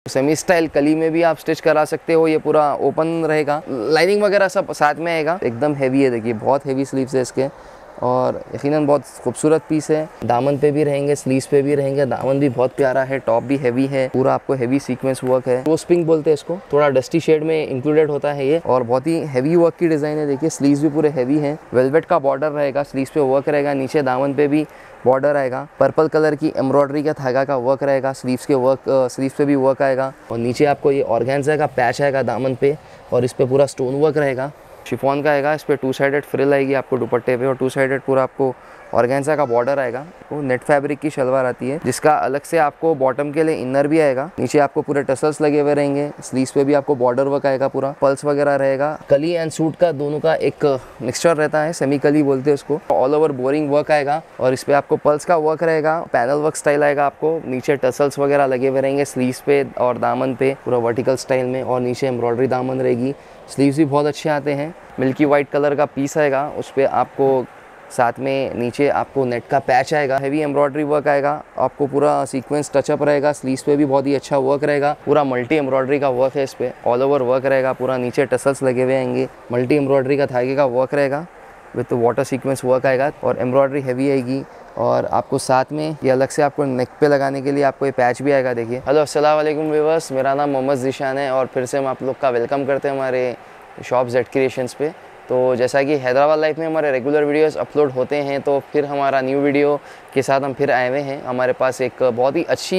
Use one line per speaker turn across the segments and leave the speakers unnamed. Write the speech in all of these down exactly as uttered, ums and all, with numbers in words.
Semi style कली में भी आप स्टिच करा सकते हो, ये पूरा ओपन रहेगा, लाइनिंग वगैरह सब साथ में आएगा। एकदम हैवी है, देखिए बहुत हैवी स्लीव्स है इसके और यकीनन बहुत खूबसूरत पीस है। दामन पे भी रहेंगे, स्लीव्स पे भी रहेंगे, दामन भी बहुत प्यारा है, टॉप भी हैवी है, पूरा आपको हैवी सीक्वेंस वर्क है। रोज पिंक बोलते हैं इसको, थोड़ा डस्टी शेड में इंक्लूडेड होता है ये और बहुत ही हैवी वर्क की डिज़ाइन है। देखिए स्लीव्स भी पूरे हैवी हैं, वेलवेट का बॉर्डर रहेगा, स्लीव्स पे वर्क रहेगा, नीचे दामन पे भी बॉर्डर आएगा, पर्पल कलर की एम्ब्रॉयडरी का धागा का वर्क रहेगा, स्लीव्स के वर्क स्लीव्स पे भी वर्क आएगा और नीचे आपको ये ऑर्गेन्जा का पैच आएगा दामन पे और इस पे पूरा स्टोन वर्क रहेगा, शिफॉन का आएगा। इस पर टू साइडेड फ्रिल आएगी आपको दुपट्टे पे और टू साइडेड पूरा आपको ऑर्गेन्जा का बॉर्डर आएगा। वो नेट फैब्रिक की शलवार आती है जिसका अलग से आपको बॉटम के लिए इनर भी आएगा, नीचे आपको पूरे टसल्स लगे हुए रहेंगे, स्लीव्स पे भी आपको बॉर्डर वर्क आएगा, पूरा पल्स वगैरह रहेगा। कली एंड सूट का दोनों का एक मिक्सचर रहता है, सेमी कली बोलते हैं उसको। ऑल ओवर बोरिंग वर्क आएगा और इस पे आपको पल्स का वर्क रहेगा, पैनल वर्क स्टाइल आएगा आपको, नीचे टसल्स वगैरह लगे हुए रहेंगे स्लीव्स पे और दामन पे पूरा वर्टिकल स्टाइल में और नीचे एम्ब्रॉयडरी दामन रहेगी। स्लीव्स भी बहुत अच्छे आते हैं, मिल्की वाइट कलर का पीस आएगा, उस पर आपको साथ में नीचे आपको नेट का पैच आएगा, हैवी एम्ब्रॉयडरी वर्क आएगा, आपको पूरा सीक्वेंस टचअप रहेगा, स्लीव्स पे भी बहुत ही अच्छा वर्क रहेगा, पूरा मल्टी एम्ब्रॉयडरी का वर्क है, इस पे ऑल ओवर वर्क रहेगा, पूरा नीचे टसल्स लगे हुए आएंगे, मल्टी एम्ब्रॉयडरी का धागे का वर्क रहेगा विथ वाटर सीक्वेंस वर्क आएगा और एम्ब्रॉयडरी हैवी आएगी और आपको साथ में ये अलग से आपको नेक पे लगाने के लिए आपको ये पैच भी आएगा। देखिए हेलो अस्सलाम वालेकुम व्यूअर्स, मेरा नाम मोहम्मद ज़ीशान है और फिर से हम आप लोग का वेलकम करते हैं हमारे शॉप जेड क्रिएशंस पे। तो जैसा कि हैदराबाद लाइफ में हमारे रेगुलर वीडियोस अपलोड होते हैं तो फिर हमारा न्यू वीडियो के साथ हम फिर आए हुए हैं। हमारे पास एक बहुत ही अच्छी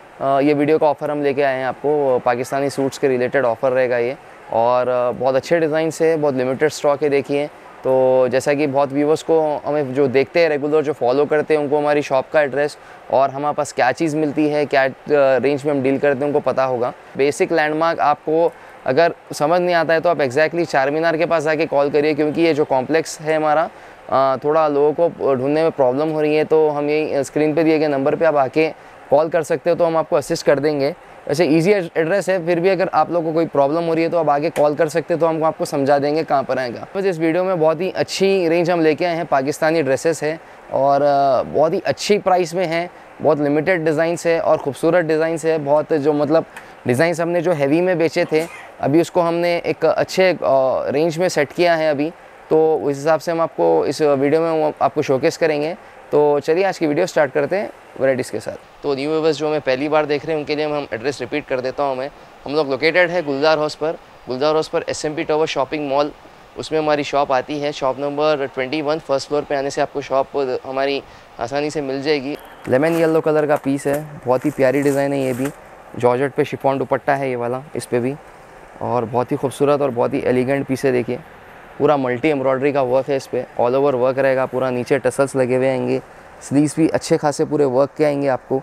ये वीडियो का ऑफ़र हम लेके आए हैं आपको, पाकिस्तानी सूट्स के रिलेटेड ऑफ़र रहेगा ये और बहुत अच्छे डिज़ाइन है, बहुत लिमिटेड स्टॉक है। देखिए तो जैसा कि बहुत व्यूवर्स को हमें जो देखते हैं रेगुलर, जो फॉलो करते हैं, उनको हमारी शॉप का एड्रेस और हमारे पास क्या चीज़ मिलती है, क्या रेंज में हम डील करते हैं उनको पता होगा। बेसिक लैंडमार्क आपको अगर समझ नहीं आता है तो आप एग्जैक्टली चार मीनार के पास आके कॉल करिए, क्योंकि ये जो कॉम्प्लेक्स है हमारा थोड़ा लोगों को ढूंढने में प्रॉब्लम हो रही है। तो हम यही स्क्रीन पे दिए गए नंबर पे आप आके कॉल कर सकते हो तो हम आपको असिस्ट कर देंगे। वैसे इजी एड्रेस है, फिर भी अगर आप लोगों को कोई प्रॉब्लम हो रही है तो आप आगे कॉल कर सकते हो तो हम आपको समझा देंगे कहाँ पर आएगा। बस इस वीडियो में बहुत ही अच्छी रेंज हम लेके आए हैं, पाकिस्तानी ड्रेसेस है और बहुत ही अच्छी प्राइस में है, बहुत लिमिटेड डिज़ाइंस है और ख़ूबसूरत डिज़ाइंस है। बहुत जो मतलब डिज़ाइंस हमने जो हैवी में बेचे थे अभी उसको हमने एक अच्छे रेंज में सेट किया है अभी, तो उस हिसाब से हम आपको इस वीडियो में आपको शोकेस करेंगे। तो चलिए आज की वीडियो स्टार्ट करते हैं वैराइटीज़ के साथ। तो न्यू व्यूअर्स जो हमें पहली बार देख रहे हैं उनके लिए हम एड्रेस रिपीट कर देता हूँ। हमें हम लोग लोकेटेड है गुलजार हाउस पर, गुलजार हाउस पर S M P tower shopping mall, उसमें हमारी शॉप आती है। Shop number twenty one, first floor पे आने से आपको शॉप हमारी आसानी से मिल जाएगी। लेमन येलो कलर का पीस है, बहुत ही प्यारी डिज़ाइन है ये भी, जॉर्जेट पे शिफॉन दुपट्टा है ये वाला इस पर भी और बहुत ही खूबसूरत और बहुत ही एलिगेंट पीस है। देखिए पूरा मल्टी एम्ब्रॉयडरी का वर्क है, इस पर ऑल ओवर वर्क रहेगा, पूरा नीचे टसल्स लगे हुए आएंगे, स्लीव्स भी अच्छे खासे पूरे वर्क के आएंगे, आपको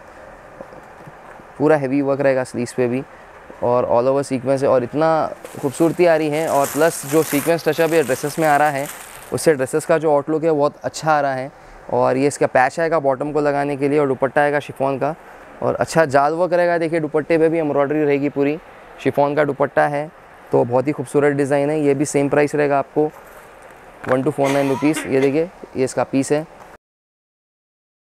पूरा हैवी वर्क रहेगा स्लीव्स पे भी और ऑल ओवर सीक्वेंस है और इतना खूबसूरती आ रही है। और प्लस जो सीक्वेंस टचअप ये ड्रेसेस में आ रहा है उससे ड्रेसेस का जो आउटलुक है बहुत अच्छा आ रहा है। और ये इसका पैच आएगा बॉटम को लगाने के लिए और दुपट्टा आएगा शिफॉन का और अच्छा जाल वर्क रहेगा। देखिए दुपट्टे पे भी एम्ब्रॉयडरी रहेगी, पूरी शिफॉन का दुपट्टा है तो बहुत ही खूबसूरत डिज़ाइन है। ये भी सेम प्राइस रहेगा आपको one two four nine rupees. ये देखिए ये इसका पीस है